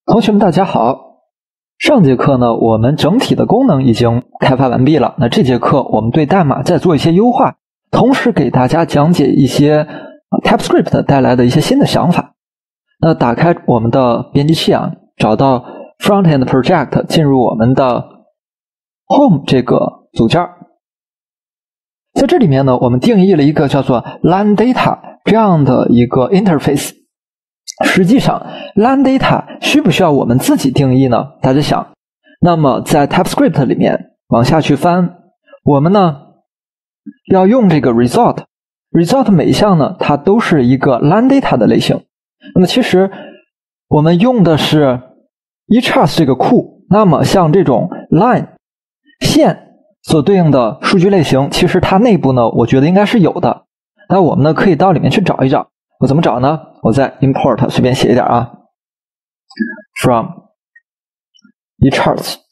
同学们大家好，上节课呢我们整体的功能已经开发完毕了，那这节课我们对代码再做一些优化，同时给大家讲解一些TypeScript 带来的一些新的想法。那打开我们的编辑器啊，找到 Frontend Project， 进入我们的 Home 这个组件。在这里面呢，我们定义了一个叫做 Line Data 这样的一个 interface。实际上 Line Data 需不需要我们自己定义呢？大家想，那么在 TypeScript 里面往下去翻，我们呢要用这个 result 每一项呢它都是一个 Line Data 的类型。那么其实我们用的是 eChars 这个库，那么像这种 line 线所对应的数据类型，其实它内部呢我觉得应该是有的。那我们呢可以到里面去找一找。我怎么找呢？我在 import 随便写一点啊 ，from eChars，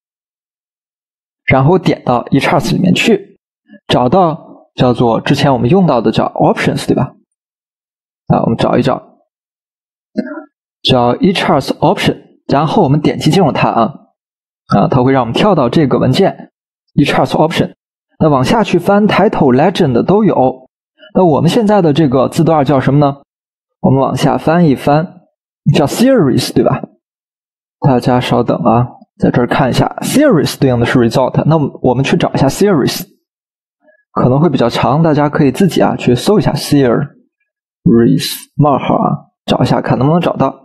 然后点到 eChars 里面去，找到叫做之前我们用到的叫 options， 对吧？我们找一找，叫 eChars option， 然后我们点击进入它它会让我们跳到这个文件 eChars option。那往下去翻 title legend 都有。那我们现在的这个字段叫什么呢？我们往下翻一翻，叫 series， 对吧？大家稍等啊，在这儿看一下 series 对应的是 result。那我们去找一下 series， 可能会比较长，大家可以自己去搜一下 series 冒号找一下看能不能找到。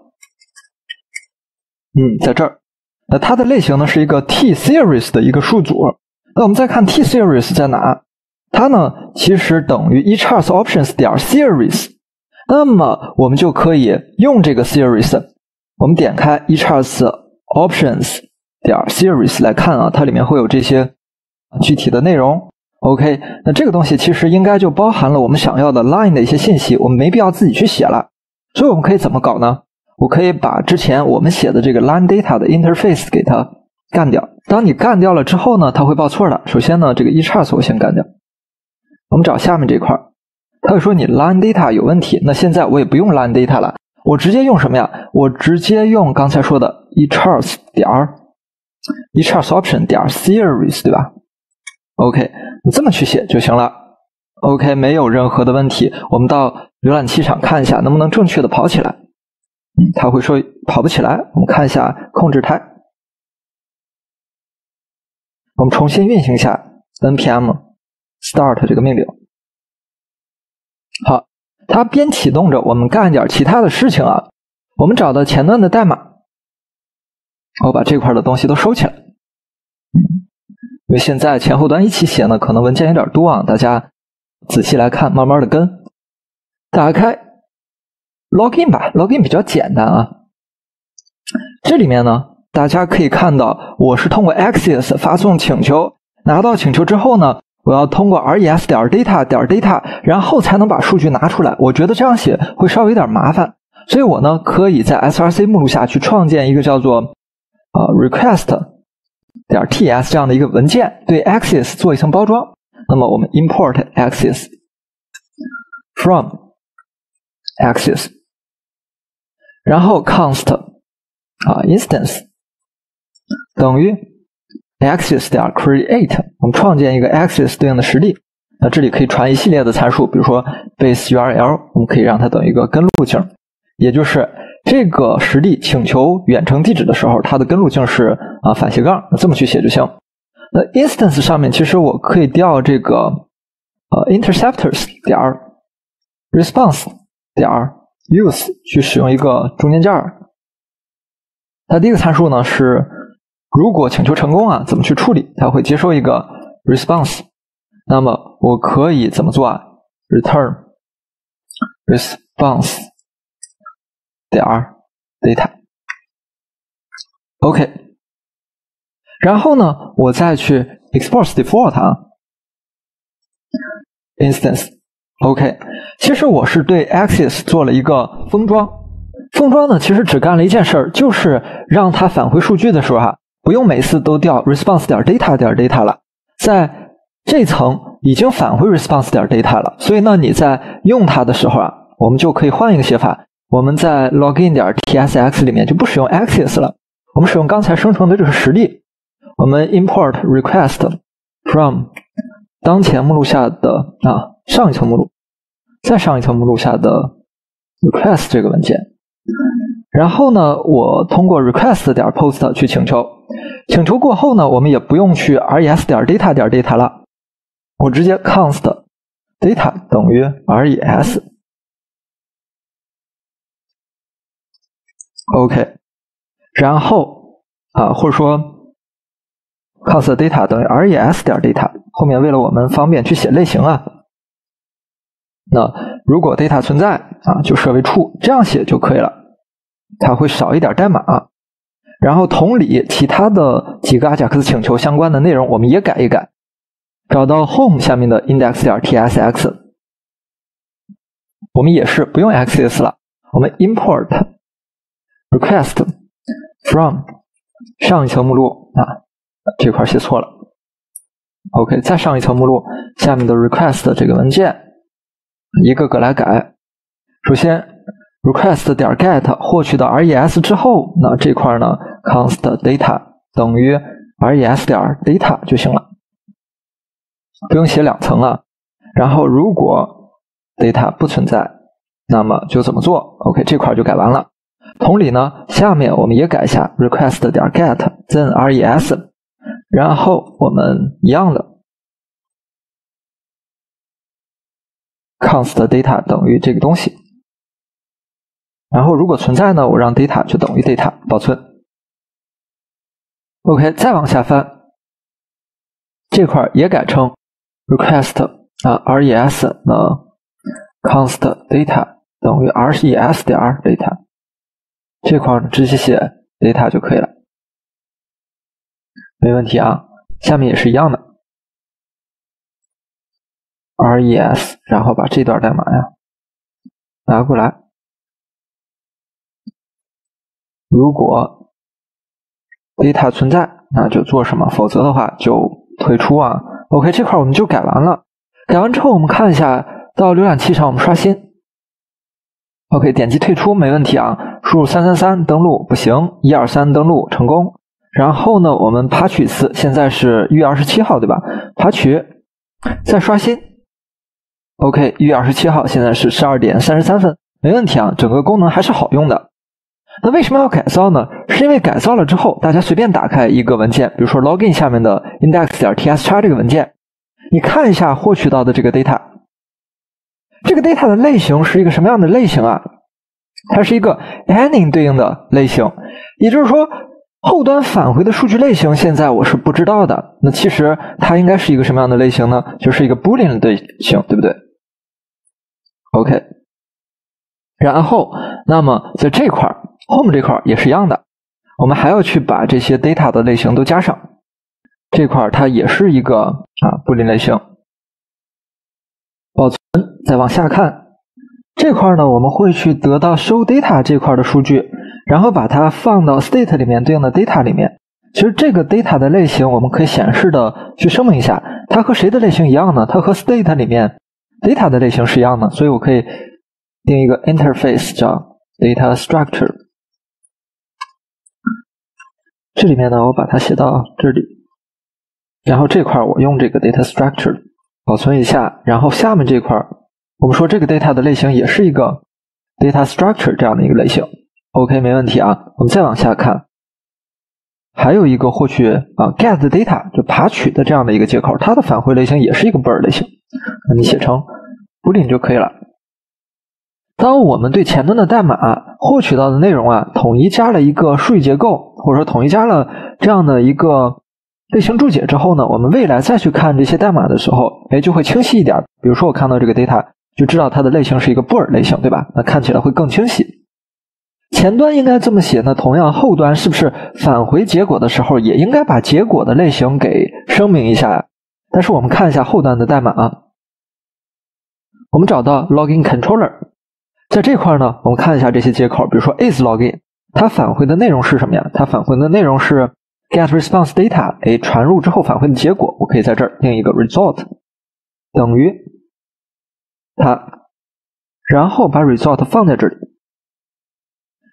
在这儿。那它的类型呢是一个 T series 的一个数组。那我们再看 T series 在哪？它呢其实等于 eChars options 点 series， 那么我们就可以用这个 series， 我们点开 eChars options 点 series 来看它里面会有这些具体的内容。OK， 那这个东西其实应该就包含了我们想要的 line 的一些信息，我们没必要自己去写了。所以我们可以怎么搞呢？我可以把之前我们写的这个 line data 的 interface 给它干掉。当你干掉了之后呢，它会报错的。首先呢，这个 eChars 我先干掉。我们找下面这块，他会说你 line data 有问题，那现在我也不用 line data 了，我直接用什么呀？我直接用刚才说的 eChars option 点 series， 对吧 ？OK， 你这么去写就行了。OK， 没有任何的问题。我们到浏览器上看一下能不能正确的跑起来。他会说跑不起来，我们看一下控制台。我们重新运行一下 npm start 这个命令。好，它边启动着，我们干一点其他的事情我们找到前端的代码，我把这块的东西都收起来。因为现在前后端一起写呢，可能文件有点多大家仔细来看，慢慢的跟。打开 login 吧 ，login 比较简单这里面呢，大家可以看到我是通过 Axios 发送请求，拿到请求之后呢，我要通过 res.data.data， 然后才能把数据拿出来。我觉得这样写会稍微有点麻烦，所以我呢可以在 src 目录下去创建一个叫做request.ts 这样的一个文件，对 Axios 做一层包装。那么我们 import Axios from Axios， 然后 const instance 等于Axios.create， 我们创建一个 Axios 对应的实例。那这里可以传一系列的参数，比如说 base URL， 我们可以让它等于一个根路径，也就是这个实例请求远程地址的时候，它的根路径是反斜杠，那这么去写就行。那 instance 上面其实我可以调这个interceptors 点 response 点 use 去使用一个中间件。它第一个参数呢是如果请求成功怎么去处理？它会接收一个 response。那么我可以怎么做？return response 点 data。OK。然后呢，我再去 export default instance。OK， 其实我是对 Axios 做了一个封装。封装呢，其实只干了一件事，就是让它返回数据的时候不用每次都调 response.data.data 了，在这层已经返回 response.data 了，所以呢，你在用它的时候我们就可以换一个写法， 我们在 login 点 tsx 里面就不使用 access 了，我们使用刚才生成的这个实例，我们 import request from 当前目录下的上一层目录，再上一层目录下的 request 这个文件。然后呢，我通过 request 点 post 去请求，请求过后呢，我们也不用去 res 点 data 点 data 了，我直接 const data 等于 res。 OK， 然后或者说 const data 等于 res 点 data， 后面为了我们方便去写类型那如果 data 存在就设为 true， 这样写就可以了，它会少一点代码。然后同理，其他的几个 AJAX 请求相关的内容我们也改一改，找到 home 下面的 index 点 tsx， 我们也是不用 access 了，我们 import request from 上一层目录这块写错了。 OK， 再上一层目录下面的 request 这个文件一个个来改。首先 request 点 get 获取到 res 之后，那这块呢 const data 等于 res 点 data 就行了，不用写两层然后如果 data 不存在，那么就怎么做 ？OK， 这块就改完了。同理呢，下面我们也改一下 request 点 get then res， 然后我们一样的 const data 等于这个东西。然后如果存在呢，我让 data 就等于 data 保存。OK， 再往下翻，这块也改成 request res const data 等于 res 点 data， 这块直接写 data 就可以了，没问题下面也是一样的 res， 然后把这段代码拿过来。如果 data 存在，那就做什么，否则的话就退出OK， 这块我们就改完了。改完之后我们看一下，到浏览器上我们刷新。OK， 点击退出没问题输入333登录不行，123登录成功。然后呢，我们爬取一次，现在是1月27号对吧？爬取，再刷新。OK， 1月27号现在是12点33分，没问题整个功能还是好用的。那为什么要改造呢？是因为改造了之后，大家随便打开一个文件，比如说 login 下面的 index 点 tsx 这个文件，你看一下获取到的这个 data， 这个 data 的类型是一个什么样的类型它是一个 any 对应的类型，也就是说后端返回的数据类型现在我是不知道的。那其实它应该是一个什么样的类型呢？就是一个 boolean 的类型，对不对 ？OK， 然后那么在这块home 这块也是一样的，我们还要去把这些 data 的类型都加上。这块它也是一个boolean 类型。保存，再往下看，这块呢我们会去得到 show data 这块的数据，然后把它放到 state 里面对应的 data 里面。其实这个 data 的类型我们可以显示的去声明一下，它和谁的类型一样呢？它和 state 里面 data 的类型是一样的，所以我可以定一个 interface 叫 data structure。这里面呢，我把它写到这里，然后这块我用这个 data structure 保存一下，然后下面这块我们说这个 data 的类型也是一个 data structure 这样的一个类型。OK， 没问题我们再往下看，还有一个获取get data 就爬取的这样的一个接口，它的返回类型也是一个 bool 类型，那你写成 boolean 就可以了。当我们对前端的代码获取到的内容统一加了一个数据结构，或者说统一加了这样的一个类型注解之后呢，我们未来再去看这些代码的时候，就会清晰一点。比如说我看到这个 data 就知道它的类型是一个 bool 类型，对吧？那看起来会更清晰。前端应该这么写呢，同样后端是不是返回结果的时候也应该把结果的类型给声明一下但是我们看一下后端的代码我们找到 login controller， 在这块呢，我们看一下这些接口，比如说 is login， 它返回的内容是什么呀？它返回的内容是 get response data， 传入之后返回的结果，我可以在这儿定一个 result 等于它，然后把 result 放在这里。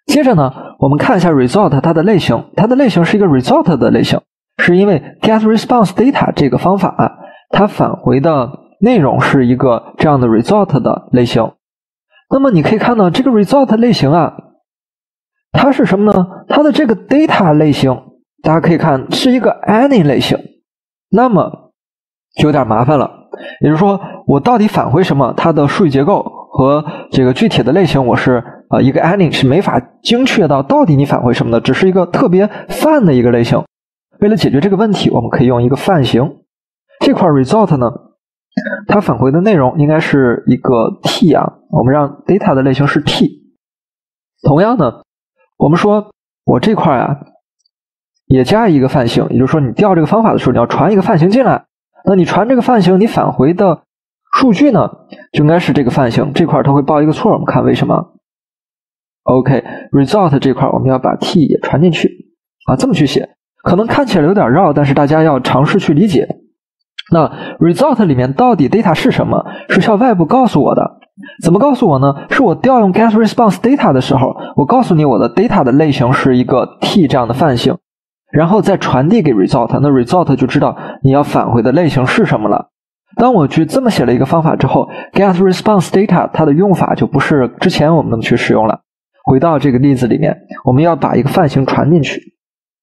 接着呢，我们看一下 result 它的类型，它的类型是一个 result 的类型，是因为 getResponseData 这个方法啊，它返回的内容是一个这样的 result 的类型。那么你可以看到这个 result 类型啊，它是什么呢？它的这个 data 类型，大家可以看是一个 any 类型，那么就有点麻烦了。也就是说，我到底返回什么？它的数据结构和这个具体的类型，我是一个 any 是没法精确到底你返回什么的，只是一个特别泛的一个类型。为了解决这个问题，我们可以用一个泛型。这块 result 呢，它返回的内容应该是一个 t 啊，我们让 data 的类型是 t。同样呢，我们说我这块啊也加一个泛型，也就是说你调这个方法的时候，你要传一个泛型进来。那你传这个泛型，你返回的数据呢，就应该是这个泛型。这块它会报一个错，我们看为什么。OK，result 这块我们要把 t 也传进去啊，这么去写，可能看起来有点绕，但是大家要尝试去理解。那 result 里面到底 data 是什么？是需要外部告诉我的。怎么告诉我呢？是我调用 getResponseData 的时候，我告诉你我的 data 的类型是一个 t 这样的泛型，然后再传递给 result， 那 result 就知道你要返回的类型是什么了。当我去这么写了一个方法之后， getResponseData 它的用法就不是之前我们那么去使用了。回到这个例子里面，我们要把一个泛型传进去。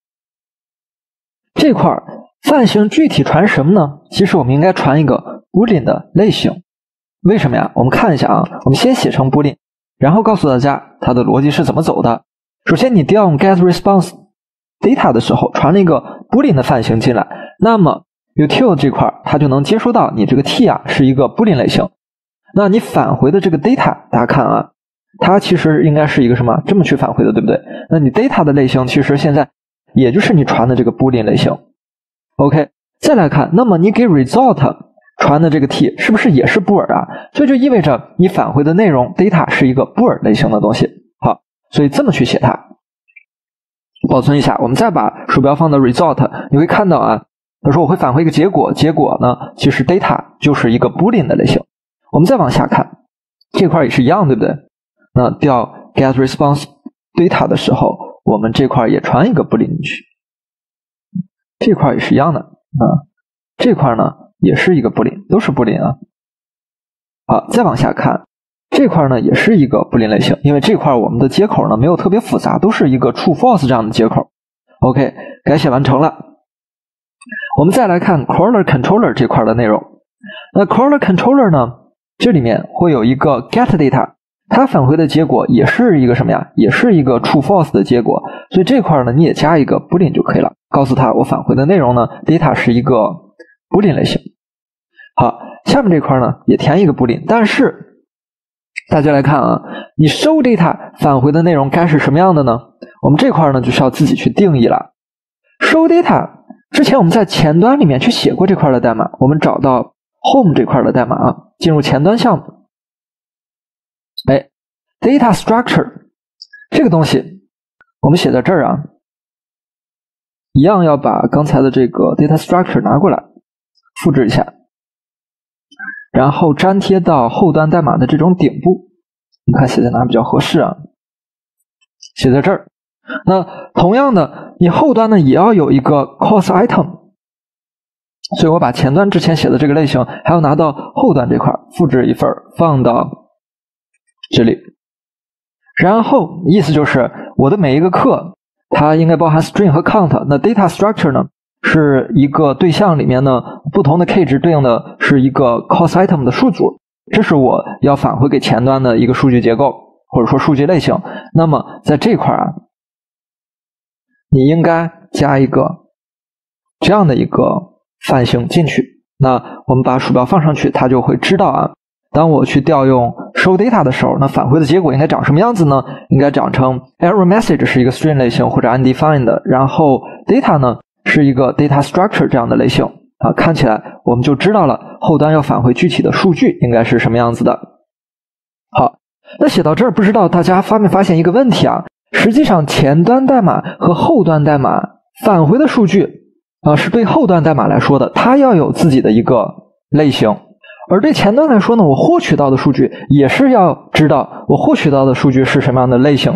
这块泛型具体传什么呢？其实我们应该传一个 Boolean 的类型。为什么呀？我们看一下啊，我们先写成 Boolean， 然后告诉大家它的逻辑是怎么走的。首先你调用 getResponseData 的时候传了一个 Boolean 的泛型进来，那么 util 这块它就能接收到你这个 t 啊是一个 Boolean 类型。那你返回的这个 data， 大家看啊，它其实应该是一个什么？这么去返回的，对不对？那你 data 的类型其实现在也就是你传的这个 Boolean 类型。OK， 再来看，那么你给 result 传的这个 t 是不是也是布尔啊？所以就意味着你返回的内容 data 是一个布尔类型的东西。好，所以这么去写它。保存一下，我们再把鼠标放到 result， 你会看到啊，他说我会返回一个结果，结果呢其实 data 就是一个 Boolean 的类型。我们再往下看，这块也是一样，对不对？那调 getResponseData 的时候，我们这块也传一个 Boolean 进去，这块也是一样的啊。这块呢也是一个 Boolean， 都是 Boolean 啊。好，再往下看，这块呢也是一个 Boolean 类型，因为这块我们的接口呢没有特别复杂，都是一个 True/False 这样的接口。OK， 改写完成了。我们再来看 Crawler Controller 这块的内容。那 Crawler Controller 呢，这里面会有一个 getData， 它返回的结果也是一个什么呀？也是一个 True/False 的结果。所以这块呢你也加一个 Boolean 就可以了，告诉它我返回的内容呢 data 是一个 Boolean 类型。好，下面这块呢也填一个 Boolean， 但是大家来看啊，你收 data 返回的内容该是什么样的呢？我们这块呢就需要自己去定义了。收 data 之前我们在前端里面去写过这块的代码，我们找到 home 这块的代码啊，进入前端项目。data structure 这个东西我们写在这儿啊，一样要把刚才的这个 data structure 拿过来，复制一下，然后粘贴到后端代码的这种顶部。你看写在哪比较合适啊？写在这儿。那同样的，你后端呢也要有一个 cause item， 所以我把前端之前写的这个类型还要拿到后端这块，复制一份放到这里。然后意思就是我的每一个课它应该包含 string 和 count， 那 data structure 呢是一个对象里面呢不同的 k 值对应的是一个 cause item 的数组，这是我要返回给前端的一个数据结构或者说数据类型。那么在这块啊，你应该加一个这样的一个泛型进去。那我们把鼠标放上去，它就会知道啊，当我去调用收 data 的时候，那返回的结果应该长什么样子呢？应该长成 error message 是一个 string 类型或者 undefined， 然后 data 呢是一个 data structure 这样的类型啊，看起来我们就知道了后端要返回具体的数据应该是什么样子的。好，那写到这儿，不知道大家发没发现一个问题啊？实际上前端代码和后端代码返回的数据是对后端代码来说的，它要有自己的一个类型。而对前端来说呢，我获取到的数据也是要知道我获取到的数据是什么样的类型的。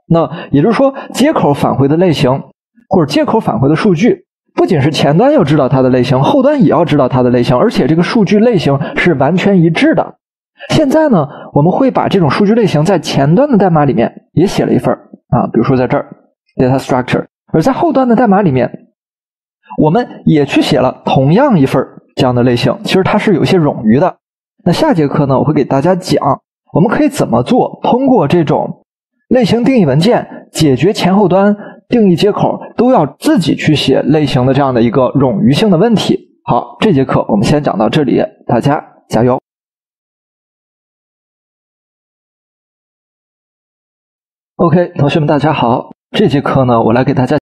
那也就是说，接口返回的类型或者接口返回的数据，不仅是前端要知道它的类型，后端也要知道它的类型，而且这个数据类型是完全一致的。现在呢，我们会把这种数据类型在前端的代码里面也写了一份啊，比如说在这儿 data structure， 而在后端的代码里面，我们也去写了同样一份这样的类型，其实它是有些冗余的。那下节课呢，我会给大家讲我们可以怎么做，通过这种类型定义文件解决前后端定义接口都要自己去写类型的这样的一个冗余性的问题。好，这节课我们先讲到这里，大家加油。OK， 同学们大家好，这节课呢，我来给大家